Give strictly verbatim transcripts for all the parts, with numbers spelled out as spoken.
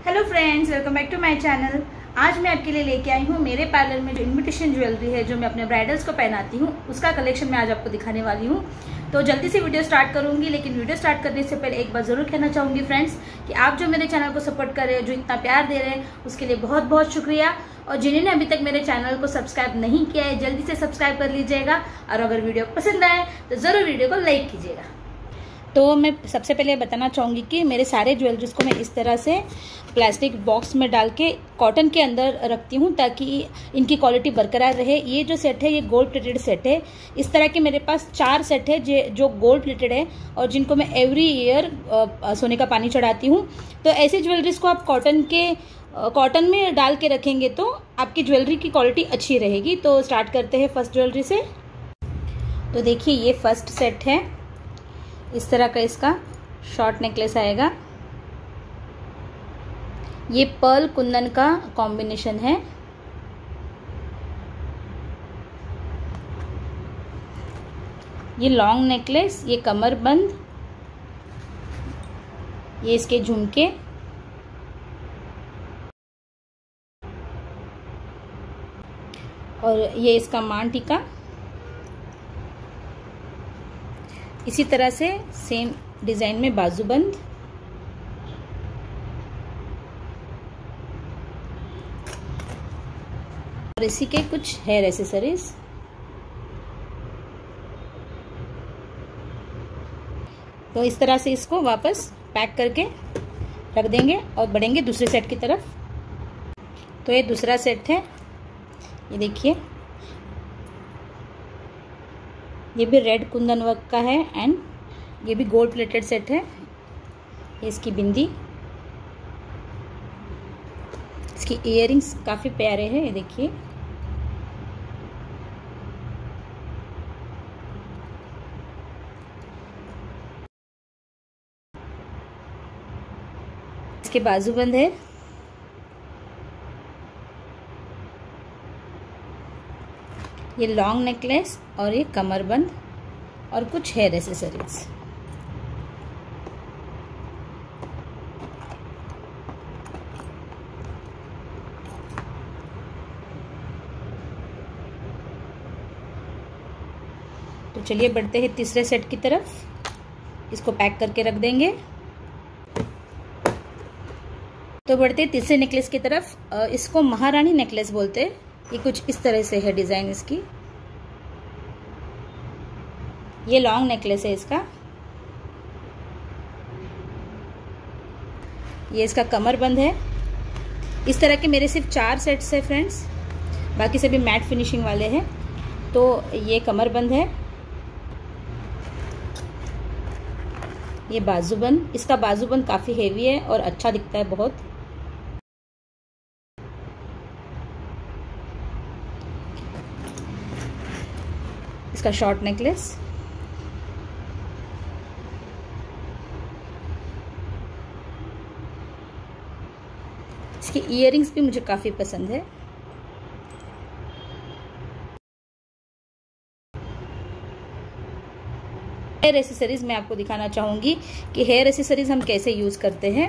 Hello friends, welcome back to my channel. आज मैं आपके लिए लेके आई हूँ मेरे पार्लर में जो इनविटेशन ज्वेलरी है जो मैं अपने ब्राइडल्स को पहनाती हूँ उसका कलेक्शन मैं आज आपको दिखाने वाली हूँ। तो जल्दी से वीडियो स्टार्ट करूंगी, लेकिन वीडियो स्टार्ट करने से पहले एक बार जरूर कहना चाहूँगी फ्रेंड्स कि आप जो मेरे चैनल को सपोर्ट कर रहे हैं, जो इतना प्यार दे रहे हैं, उसके लिए बहुत बहुत शुक्रिया। और जिन्होंने अभी तक मेरे चैनल को सब्सक्राइब नहीं किया है जल्दी से सब्सक्राइब कर लीजिएगा, और अगर वीडियो पसंद आए तो जरूर वीडियो को लाइक कीजिएगा। तो मैं सबसे पहले बताना चाहूँगी कि मेरे सारे ज्वेलरीज को मैं इस तरह से प्लास्टिक बॉक्स में डाल के कॉटन के अंदर रखती हूँ ताकि इनकी क्वालिटी बरकरार रहे। ये जो सेट है ये गोल्ड प्लेटेड सेट है। इस तरह के मेरे पास चार सेट है जो जो गोल्ड प्लेटेड है और जिनको मैं एवरी ईयर सोने का पानी चढ़ाती हूँ। तो ऐसी ज्वेलरीज को आप कॉटन के कॉटन में डाल के रखेंगे तो आपकी ज्वेलरी की क्वालिटी अच्छी रहेगी। तो स्टार्ट करते हैं फर्स्ट ज्वेलरी से। तो देखिए ये फर्स्ट सेट है, इस तरह का इसका शॉर्ट नेकलेस आएगा। ये पर्ल कुंदन का कॉम्बिनेशन है। ये लॉन्ग नेकलेस, ये कमर बंद, ये इसके झुमके, और ये इसका मान टीका। इसी तरह से सेम डिजाइन में बाजूबंद, और इसी के कुछ हेयर एसेसरीज। तो इस तरह से इसको वापस पैक करके रख देंगे और बढ़ेंगे दूसरे सेट की तरफ। तो ये दूसरा सेट है, ये देखिए ये भी रेड कुंदन वर्क का है एंड ये भी गोल्ड प्लेटेड सेट है। ये इसकी बिंदी, इसकी इयररिंग्स काफ़ी प्यारे हैं, ये देखिए। इसके बाजूबंद है। ये लॉन्ग नेकलेस और ये कमरबंद और कुछ हेयर एसेसरीज। तो चलिए बढ़ते हैं तीसरे सेट की तरफ। इसको पैक करके रख देंगे। तो बढ़ते हैं तीसरे नेकलेस की तरफ। इसको महारानी नेकलेस बोलते हैं। ये कुछ इस तरह से है डिजाइन इसकी। ये लॉन्ग नेकलेस है इसका। ये इसका कमर बंद है। इस तरह के मेरे सिर्फ चार सेट्स है फ्रेंड्स, बाकी सभी मैट फिनिशिंग वाले हैं। तो ये कमर बंद है। ये बाजूबंद, इसका बाजूबंद काफी हेवी है और अच्छा दिखता है बहुत। इसका शॉर्ट नेकलेस, इसकी इयररिंग्स भी मुझे काफी पसंद है। हेयर एसेसरीज मैं आपको दिखाना चाहूंगी कि हेयर एसेसरीज हम कैसे यूज करते हैं।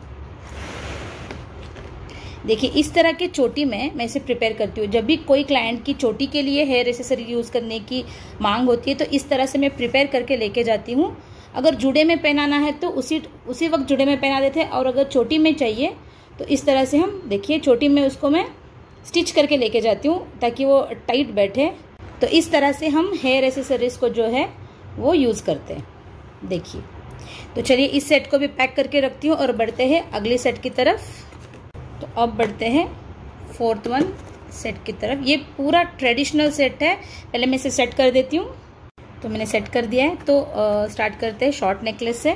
देखिए इस तरह के चोटी में मैं इसे प्रिपेयर करती हूँ। जब भी कोई क्लाइंट की चोटी के लिए हेयर एसेसरी यूज़ करने की मांग होती है तो इस तरह से मैं प्रिपेयर करके लेके जाती हूँ। अगर जुड़े में पहनाना है तो उसी उसी वक्त जुड़े में पहना देते हैं, और अगर चोटी में चाहिए तो इस तरह से हम देखिए चोटी में उसको मैं स्टिच करके लेके जाती हूँ ताकि वो टाइट बैठे। तो इस तरह से हम हेयर एसेसरीज को जो है वो यूज़ करते हैं। देखिए तो चलिए इस सेट को भी पैक करके रखती हूँ और बढ़ते हैं अगले सेट की तरफ। तो अब बढ़ते हैं फोर्थ वन सेट की तरफ। ये पूरा ट्रेडिशनल सेट है। पहले मैं इसे सेट कर देती हूँ। तो मैंने सेट कर दिया है। तो आ, स्टार्ट करते हैं शॉर्ट नेकलेस से।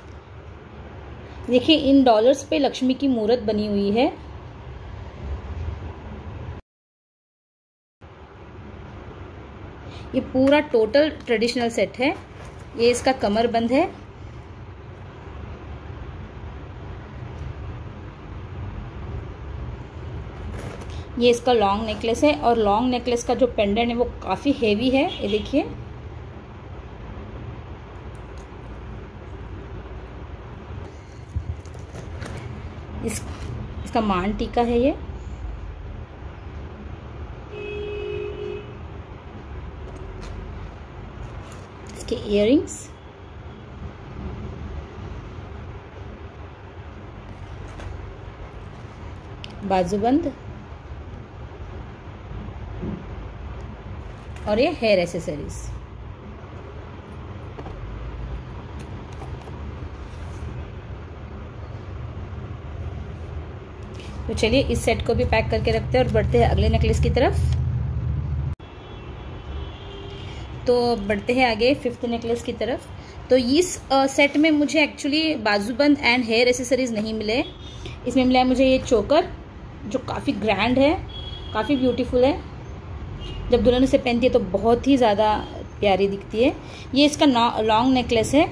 देखिए इन डॉलर्स पे लक्ष्मी की मूर्त बनी हुई है। ये पूरा टोटल ट्रेडिशनल सेट है। ये इसका कमर बंद है। ये इसका लॉन्ग नेकलेस है और लॉन्ग नेकलेस का जो पेंडेंट है वो काफ़ी हेवी है, ये देखिए। इस इसका मान टीका है ये। इसके इयररिंग्स, बाजूबंद और ये हेयर एसेसरीज। तो चलिए इस सेट को भी पैक करके रखते हैं और बढ़ते हैं अगले नेकलेस की तरफ। तो बढ़ते हैं आगे फिफ्थ नेकलेस की तरफ। तो इस सेट में मुझे एक्चुअली बाजूबंद एंड हेयर एसेसरीज नहीं मिले। इसमें मिला है मुझे ये चोकर, जो काफ़ी ग्रैंड है, काफ़ी ब्यूटीफुल है। जब दुल्हन इसे पहनती है तो बहुत ही ज़्यादा प्यारी दिखती है। ये इसका लॉन्ग नेकलेस है,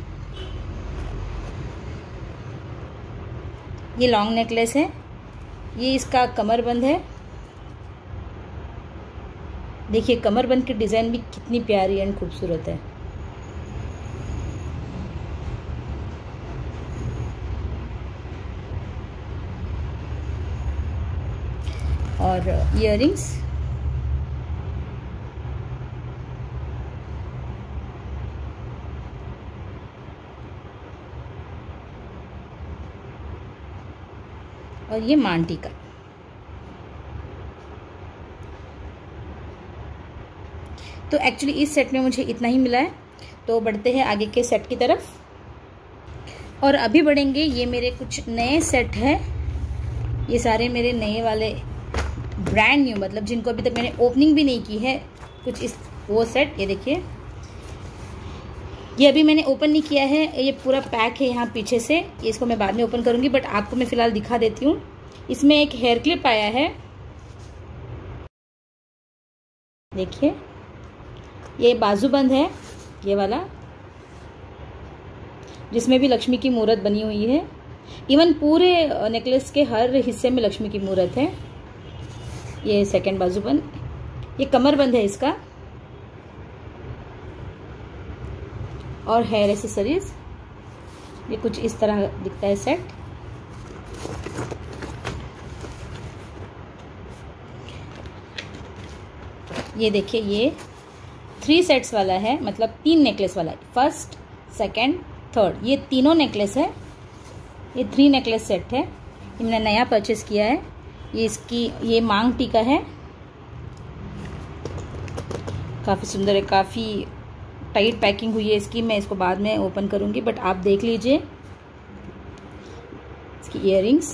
ये लॉन्ग नेकलेस है। ये इसका कमरबंद है। देखिए कमरबंद की डिज़ाइन भी कितनी प्यारी एंड खूबसूरत है। और इयररिंग्स, और ये मान टीका। तो एक्चुअली इस सेट में मुझे इतना ही मिला है। तो बढ़ते हैं आगे के सेट की तरफ और अभी बढ़ेंगे। ये मेरे कुछ नए सेट है, ये सारे मेरे नए वाले ब्रांड न्यू, मतलब जिनको अभी तक मैंने ओपनिंग भी नहीं की है कुछ इस वो सेट। ये देखिए, ये अभी मैंने ओपन नहीं किया है, ये पूरा पैक है यहाँ पीछे से। इसको मैं बाद में ओपन करूँगी, बट आपको मैं फ़िलहाल दिखा देती हूँ। इसमें एक हेयर क्लिप आया है, देखिए ये बाजूबंद है, ये वाला, जिसमें भी लक्ष्मी की मूर्त बनी हुई है। इवन पूरे नेकलेस के हर हिस्से में लक्ष्मी की मूर्त है। ये सेकंड बाजूबंद, ये कमरबंद है इसका। और हेयर एसेसरीज, ये कुछ इस तरह दिखता है सेट। ये देखिए, ये थ्री सेट्स वाला है, मतलब तीन नेकलेस वाला है। फर्स्ट, सेकंड, थर्ड, ये तीनों नेकलेस है। ये थ्री नेकलेस सेट है, ये मैंने नया परचेस किया है। ये इसकी ये मांग टीका है, काफ़ी सुंदर है, काफ़ी टाइट पैकिंग हुई है इसकी। मैं इसको बाद में ओपन करूंगी, बट आप देख लीजिए। इसकी इयररिंग्स,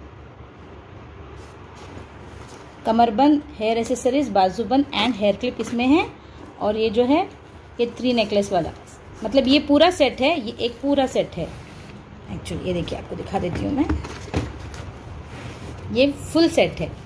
कमरबंद, हेयर एसेसरीज, बाजूबंद एंड हेयर क्लिप इसमें है। और ये जो है ये थ्री नेकलेस वाला, मतलब ये पूरा सेट है, ये एक पूरा सेट है एक्चुअली। ये देखिए, आपको दिखा देती हूँ मैं, ये फुल सेट है।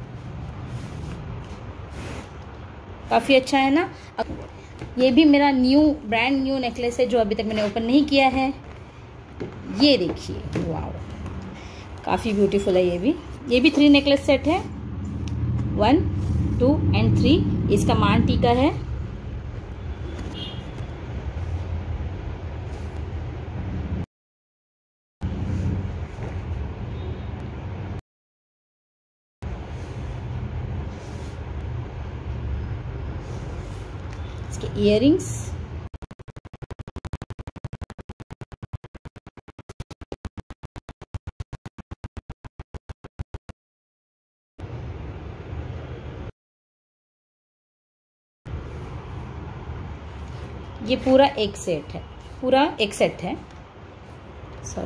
काफ़ी अच्छा है ना। ये भी मेरा न्यू ब्रांड न्यू नेकलेस है, जो अभी तक मैंने ओपन नहीं किया है। ये देखिए, वाव, काफ़ी ब्यूटीफुल है। ये भी ये भी थ्री नेकलेस सेट है, वन, टू एंड थ्री। इसका मान टीका है। इसके इयररिंग्स, ये पूरा एक सेट है, पूरा एक सेट है, सॉरी।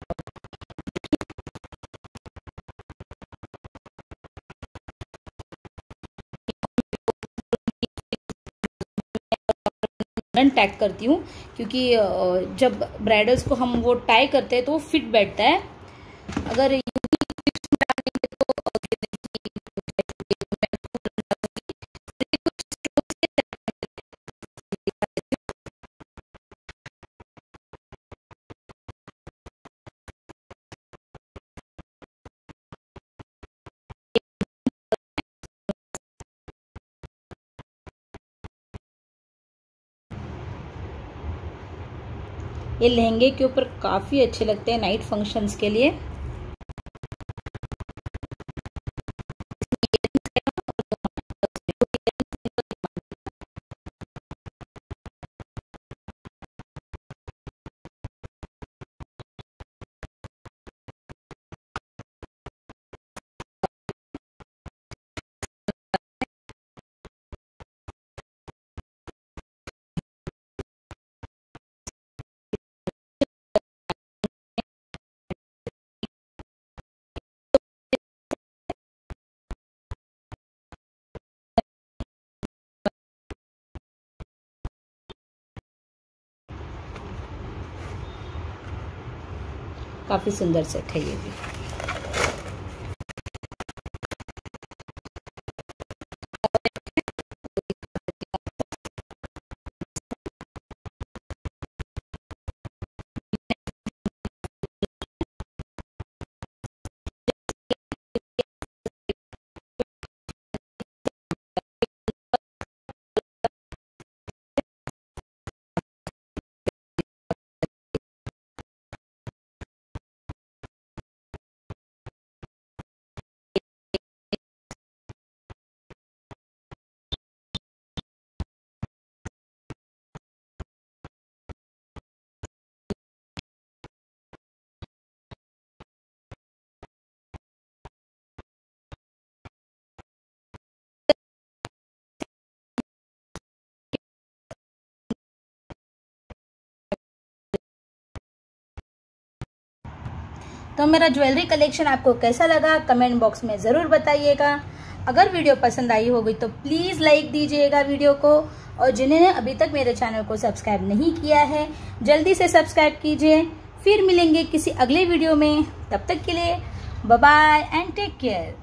टैग करती हूँ, क्योंकि जब ब्राइडल्स को हम वो टाई करते हैं तो वो फिट बैठता है। अगर ये लहंगे के ऊपर काफ़ी अच्छे लगते हैं नाइट फंक्शंस के लिए। काफ़ी सुंदर सेट है ये भी। तो मेरा ज्वेलरी कलेक्शन आपको कैसा लगा कमेंट बॉक्स में ज़रूर बताइएगा। अगर वीडियो पसंद आई होगी तो प्लीज़ लाइक दीजिएगा वीडियो को, और जिन्होंने अभी तक मेरे चैनल को सब्सक्राइब नहीं किया है जल्दी से सब्सक्राइब कीजिए। फिर मिलेंगे किसी अगले वीडियो में, तब तक के लिए bye bye and take care.